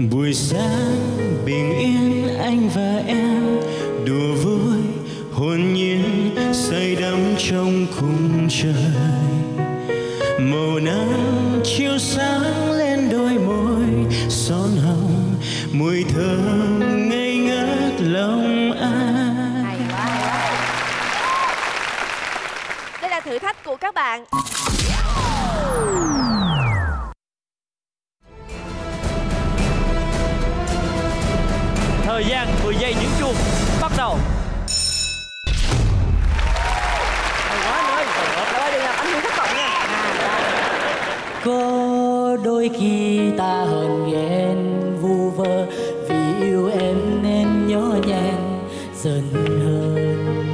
Buổi sáng bình yên anh và em đùa vui hồn nhiên say đắm trong khung trời. Màu nắng chiếu sáng lên đôi môi son hồng, mùi thơm ngây ngất lòng ai. Hay quá. Đây là thử thách của các bạn. Thời gian 10 giây nhấn chuông bắt đầu. Hay quá anh ơi. Rồi đừng làm anh Hương thất vọng nha. Có đôi khi ta hờn ghen vu vơ, vì yêu em nên nhỏ nhen giận hờn.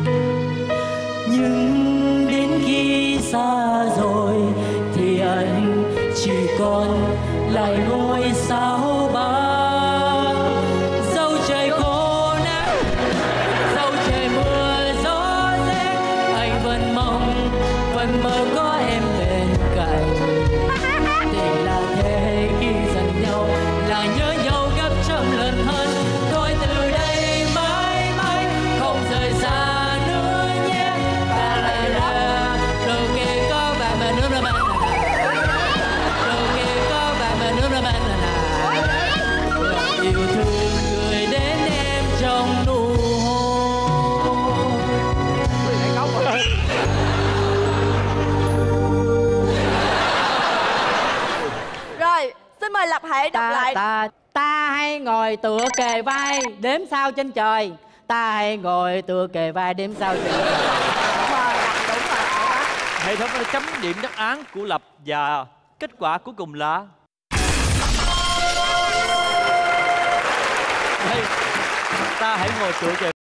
Nhưng đến khi xa rồi thì anh chỉ còn lại ngôi sao băng. Dẫu trời khô nắng, dẫu trời mưa gió rét, anh vẫn mong vẫn mơ có em bên cạnh. Tình là thế khi giận nhau là nhớ nhau gấp trăm lần hơn. Thôi từ đây mãi mãi không rời xa nữa nhé. Ta lại là đồ kê có bạn mà nước mà đồ kê có bạn mà nước mà yêu thương gửi đến em trong nụ hôn. Rồi, xin mời Lập hãy đọc lại. Ta hay ngồi tựa kề vai đếm sao trên trời. Ta hay ngồi tựa kề vai đếm sao trên trời. Đúng rồi. Hệ thống đã chấm điểm đáp án của Lập và kết quả cuối cùng là ta hãy ngồi tựa kề